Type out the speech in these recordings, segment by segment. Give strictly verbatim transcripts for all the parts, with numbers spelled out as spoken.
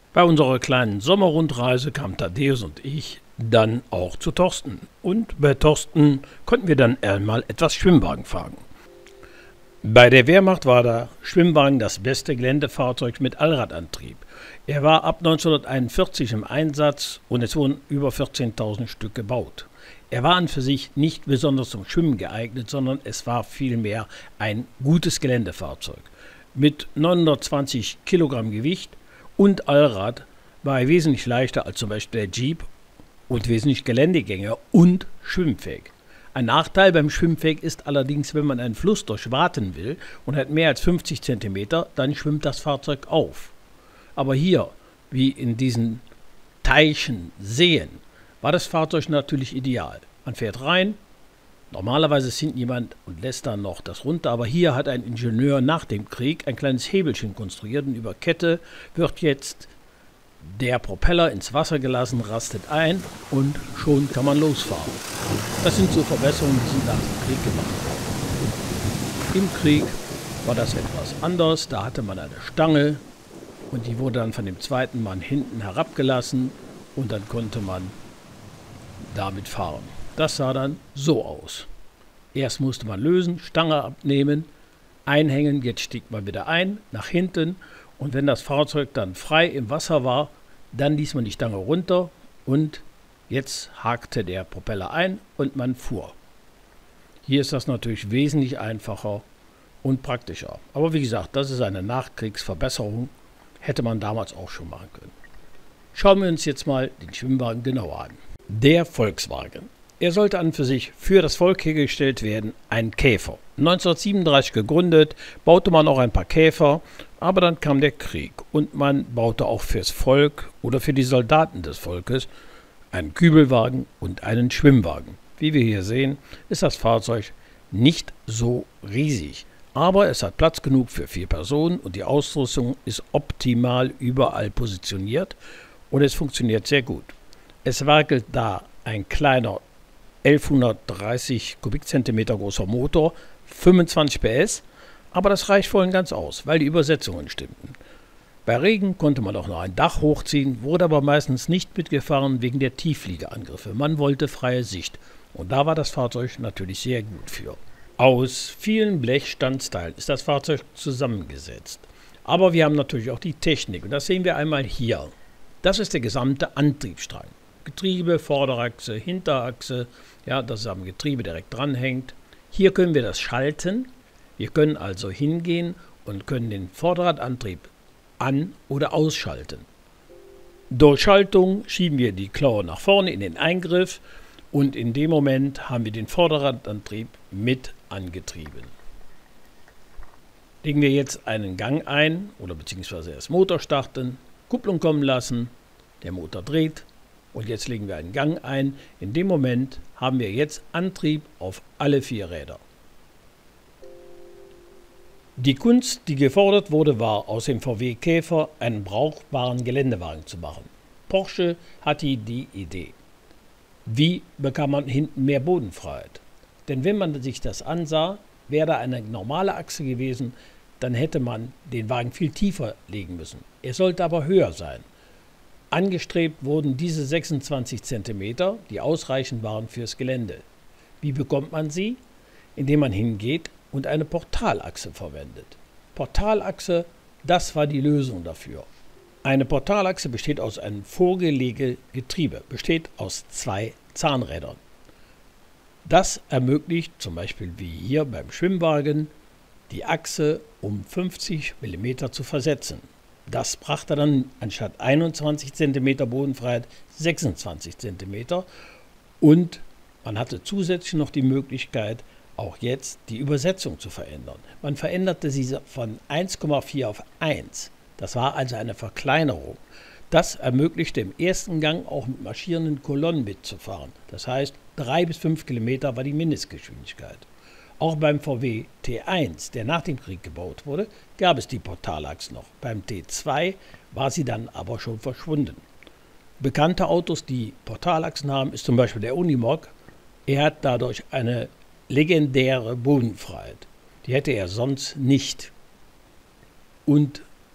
Bei unserer kleinen Sommerrundreise kamen Thaddäus und ich dann auch zu Thorsten. Und bei Thorsten konnten wir dann einmal etwas Schwimmwagen fahren. Bei der Wehrmacht war der Schwimmwagen das beste Geländefahrzeug mit Allradantrieb. Er war ab neunzehnhunderteinundvierzig im Einsatz und es wurden über vierzehntausend Stück gebaut. Er war an für sich nicht besonders zum Schwimmen geeignet, sondern es war vielmehr ein gutes Geländefahrzeug. Mit neunhundertzwanzig Kilogramm Gewicht und Allrad war er wesentlich leichter als zum Beispiel der Jeep und wesentlich geländegängiger und schwimmfähig. Ein Nachteil beim Schwimmfähig ist allerdings, wenn man einen Fluss durchwaten will und hat mehr als fünfzig Zentimeter, dann schwimmt das Fahrzeug auf. Aber hier, wie in diesen Teichen, Seen, war das Fahrzeug natürlich ideal. Man fährt rein, normalerweise ist hinten jemand und lässt dann noch das runter, aber hier hat ein Ingenieur nach dem Krieg ein kleines Hebelchen konstruiert und über Kette wird jetzt der Propeller ins Wasser gelassen, rastet ein und schon kann man losfahren. Das sind so Verbesserungen, die sind nach dem Krieg gemacht worden. Im Krieg war das etwas anders, da hatte man eine Stange und die wurde dann von dem zweiten Mann hinten herabgelassen und dann konnte man damit fahren. Das sah dann so aus. Erst musste man lösen, Stange abnehmen, einhängen, jetzt stieg man wieder ein, nach hinten und wenn das Fahrzeug dann frei im Wasser war, dann ließ man die Stange runter und jetzt hakte der Propeller ein und man fuhr. Hier ist das natürlich wesentlich einfacher und praktischer. Aber wie gesagt, das ist eine Nachkriegsverbesserung, hätte man damals auch schon machen können. Schauen wir uns jetzt mal den Schwimmwagen genauer an. Der Volkswagen. Er sollte an für sich für das Volk hergestellt werden, ein Käfer. neunzehnhundertsiebenunddreißig gegründet, baute man auch ein paar Käfer, aber dann kam der Krieg und man baute auch fürs Volk oder für die Soldaten des Volkes einen Kübelwagen und einen Schwimmwagen. Wie wir hier sehen, ist das Fahrzeug nicht so riesig, aber es hat Platz genug für vier Personen und die Ausrüstung ist optimal überall positioniert und es funktioniert sehr gut. Es wackelt da ein kleiner elfhundertdreißig Kubikzentimeter großer Motor, fünfundzwanzig P S, aber das reicht voll und ganz aus, weil die Übersetzungen stimmten. Bei Regen konnte man auch noch ein Dach hochziehen, wurde aber meistens nicht mitgefahren wegen der Tiefliegeangriffe. Man wollte freie Sicht und da war das Fahrzeug natürlich sehr gut für. Aus vielen Blechstandsteilen ist das Fahrzeug zusammengesetzt. Aber wir haben natürlich auch die Technik und das sehen wir einmal hier. Das ist der gesamte Antriebsstrang. Getriebe, Vorderachse, Hinterachse, ja, das am Getriebe direkt dranhängt. Hier können wir das schalten. Wir können also hingehen und können den Vorderradantrieb an- oder ausschalten. Durch Schaltung schieben wir die Klaue nach vorne in den Eingriff und in dem Moment haben wir den Vorderradantrieb mit angetrieben. Legen wir jetzt einen Gang ein oder beziehungsweise erst Motor starten, Kupplung kommen lassen, der Motor dreht. Und jetzt legen wir einen Gang ein. In dem Moment haben wir jetzt Antrieb auf alle vier Räder. Die Kunst, die gefordert wurde, war, aus dem V W Käfer einen brauchbaren Geländewagen zu machen. Porsche hatte die Idee. Wie bekam man hinten mehr Bodenfreiheit? Denn wenn man sich das ansah, wäre da eine normale Achse gewesen, dann hätte man den Wagen viel tiefer legen müssen. Er sollte aber höher sein. Angestrebt wurden diese sechsundzwanzig Zentimeter, die ausreichend waren fürs Gelände. Wie bekommt man sie? Indem man hingeht und eine Portalachse verwendet. Portalachse, das war die Lösung dafür. Eine Portalachse besteht aus einem Vorgelegegetriebe, besteht aus zwei Zahnrädern. Das ermöglicht, zum Beispiel wie hier beim Schwimmwagen, die Achse um fünfzig Millimeter zu versetzen. Das brachte dann anstatt einundzwanzig Zentimeter Bodenfreiheit sechsundzwanzig Zentimeter und man hatte zusätzlich noch die Möglichkeit, auch jetzt die Übersetzung zu verändern. Man veränderte sie von eins Komma vier auf eins. Das war also eine Verkleinerung. Das ermöglichte im ersten Gang auch mit marschierenden Kolonnen mitzufahren. Das heißt, drei bis fünf Kilometer war die Mindestgeschwindigkeit. Auch beim V W T eins, der nach dem Krieg gebaut wurde, gab es die Portalachse noch. Beim T zwei war sie dann aber schon verschwunden. Bekannte Autos, die Portalachsen haben, ist zum Beispiel der Unimog. Er hat dadurch eine legendäre Bodenfreiheit. Die hätte er sonst nicht. Und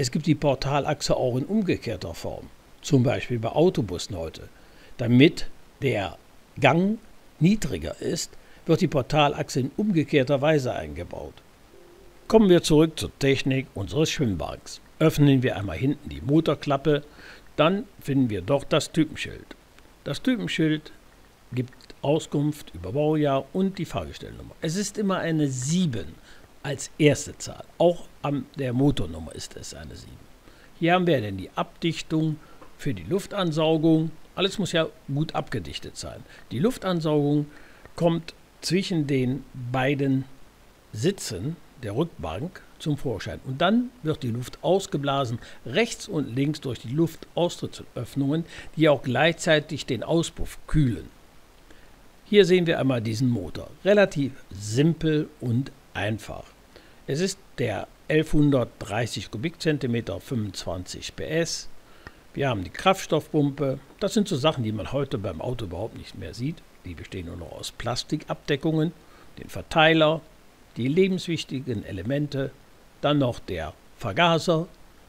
Es gibt die Portalachse auch in umgekehrter Form, zum Beispiel bei Autobussen heute. Damit der Gang niedriger ist, wird die Portalachse in umgekehrter Weise eingebaut. Kommen wir zurück zur Technik unseres Schwimmwagens. Öffnen wir einmal hinten die Motorklappe, dann finden wir dort das Typenschild. Das Typenschild gibt Auskunft über Baujahr und die Fahrgestellnummer. Es ist immer eine sieben als erste Zahl. Auch an der Motornummer ist es eine sieben. Hier haben wir dann die Abdichtung für die Luftansaugung. Alles muss ja gut abgedichtet sein. Die Luftansaugung kommt zwischen den beiden Sitzen der Rückbank zum Vorschein. Und dann wird die Luft ausgeblasen, rechts und links durch die Luftaustrittsöffnungen, die auch gleichzeitig den Auspuff kühlen. Hier sehen wir einmal diesen Motor. Relativ simpel und einfach. Es ist der elfhundertdreißig Kubikzentimeter, fünfundzwanzig P S. Wir haben die Kraftstoffpumpe. Das sind so Sachen, die man heute beim Auto überhaupt nicht mehr sieht. Die bestehen nur noch aus Plastikabdeckungen, den Verteiler, die lebenswichtigen Elemente, dann noch der Vergaser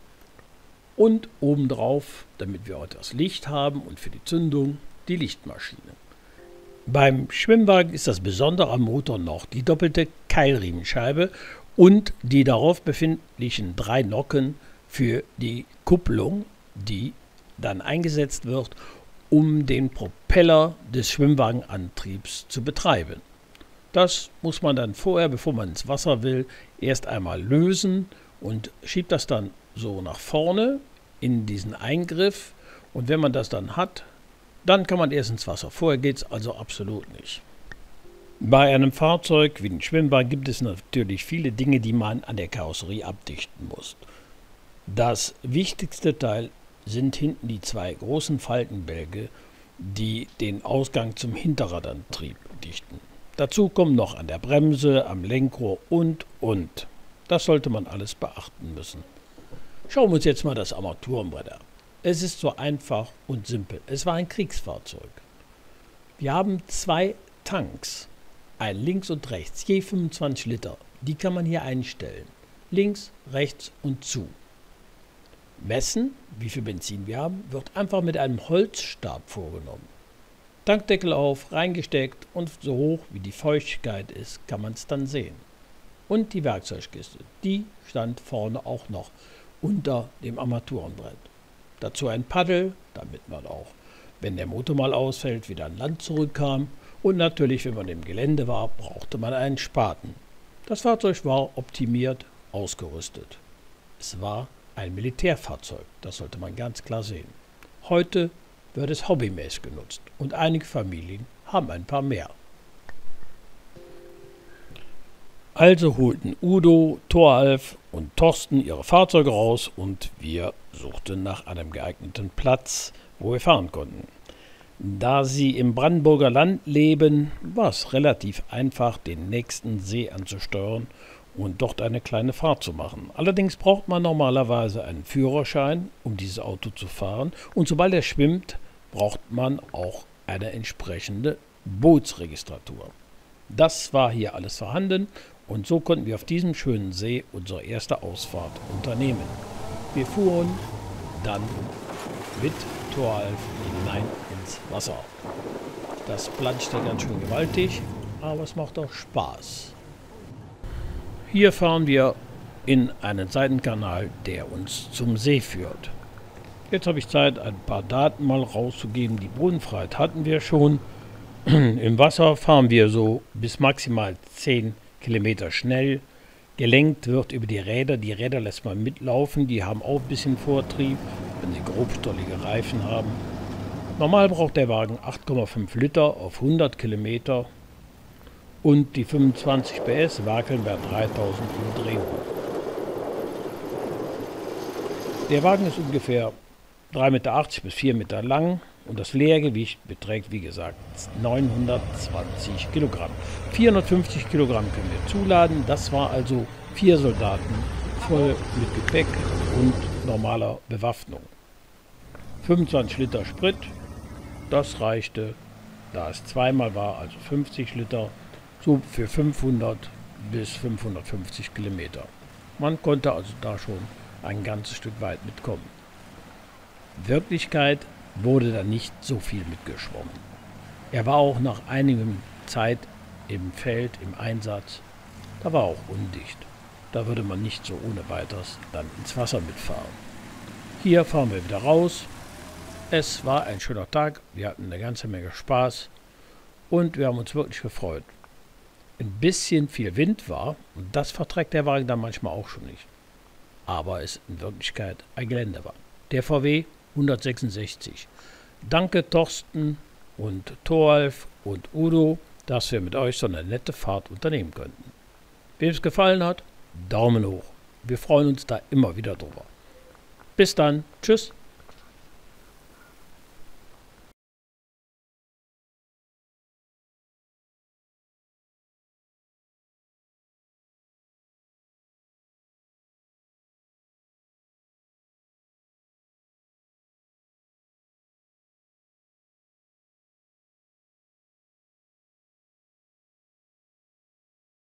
und obendrauf, damit wir heute das Licht haben und für die Zündung, die Lichtmaschine. Beim Schwimmwagen ist das Besondere am Motor noch die doppelte Keilriemenscheibe und die darauf befindlichen drei Nocken für die Kupplung, die dann eingesetzt wird, um den Propeller des Schwimmwagenantriebs zu betreiben. Das muss man dann vorher, bevor man ins Wasser will, erst einmal lösen und schiebt das dann so nach vorne in diesen Eingriff. Und wenn man das dann hat, dann kann man erst ins Wasser. Vorher geht es also absolut nicht. Bei einem Fahrzeug wie dem Schwimmwagen gibt es natürlich viele Dinge, die man an der Karosserie abdichten muss. Das wichtigste Teil sind hinten die zwei großen Faltenbälge, die den Ausgang zum Hinterradantrieb dichten. Dazu kommen noch an der Bremse, am Lenkrohr und, und. Das sollte man alles beachten müssen. Schauen wir uns jetzt mal das Armaturenbrett an. Es ist so einfach und simpel. Es war ein Kriegsfahrzeug. Wir haben zwei Tanks, ein links und rechts, je fünfundzwanzig Liter. Die kann man hier einstellen. Links, rechts und zu. Messen, wie viel Benzin wir haben, wird einfach mit einem Holzstab vorgenommen. Tankdeckel auf, reingesteckt und so hoch wie die Feuchtigkeit ist, kann man es dann sehen. Und die Werkzeugkiste, die stand vorne auch noch unter dem Armaturenbrett. Dazu ein Paddel, damit man auch, wenn der Motor mal ausfällt, wieder an Land zurückkam. Und natürlich, wenn man im Gelände war, brauchte man einen Spaten. Das Fahrzeug war optimiert ausgerüstet. Es war ein Militärfahrzeug, das sollte man ganz klar sehen. Heute wird es hobbymäßig genutzt und einige Familien haben ein paar mehr. Also holten Udo, Thoralf und Thorsten ihre Fahrzeuge raus und wir suchten nach einem geeigneten Platz, wo wir fahren konnten. Da sie im Brandenburger Land leben, war es relativ einfach, den nächsten See anzusteuern und dort eine kleine Fahrt zu machen. Allerdings braucht man normalerweise einen Führerschein, um dieses Auto zu fahren. Und sobald er schwimmt, braucht man auch eine entsprechende Bootsregistratur. Das war hier alles vorhanden und so konnten wir auf diesem schönen See unsere erste Ausfahrt unternehmen. Wir fuhren dann mit Thoralf hinein ins Wasser. Das planschte ganz schön gewaltig, aber es macht auch Spaß. Hier fahren wir in einen Seitenkanal, der uns zum See führt. Jetzt habe ich Zeit, ein paar Daten mal rauszugeben. Die Bodenfreiheit hatten wir schon. Im Wasser fahren wir so bis maximal zehn Kilometer schnell. Gelenkt wird über die Räder. Die Räder lässt man mitlaufen. Die haben auch ein bisschen Vortrieb, wenn sie grobstollige Reifen haben. Normal braucht der Wagen acht Komma fünf Liter auf hundert Kilometer. Und die fünfundzwanzig P S wackeln bei dreitausend Umdrehungen. Der Wagen ist ungefähr drei Meter achtzig bis vier Meter lang und das Leergewicht beträgt, wie gesagt, neunhundertzwanzig Kilogramm. vierhundertfünfzig Kilogramm können wir zuladen. Das war also vier Soldaten voll mit Gepäck und normaler Bewaffnung. fünfundzwanzig Liter Sprit, das reichte, da es zweimal war, also fünfzig Liter, so für fünfhundert bis fünfhundertfünfzig Kilometer. Man konnte also da schon ein ganzes Stück weit mitkommen. In Wirklichkeit wurde da nicht so viel mitgeschwommen. Er war auch nach einigem Zeit im Feld, im Einsatz, da war auch undicht. Da würde man nicht so ohne weiteres dann ins Wasser mitfahren. Hier fahren wir wieder raus. Es war ein schöner Tag, wir hatten eine ganze Menge Spaß und wir haben uns wirklich gefreut. Ein bisschen viel Wind war und das verträgt der Wagen dann manchmal auch schon nicht. Aber es in Wirklichkeit ein Gelände war. Der V W hundertsechsundsechzig. Danke Thorsten und Thoralf und Udo, dass wir mit euch so eine nette Fahrt unternehmen könnten. Wem es gefallen hat, Daumen hoch. Wir freuen uns da immer wieder drüber. Bis dann. Tschüss.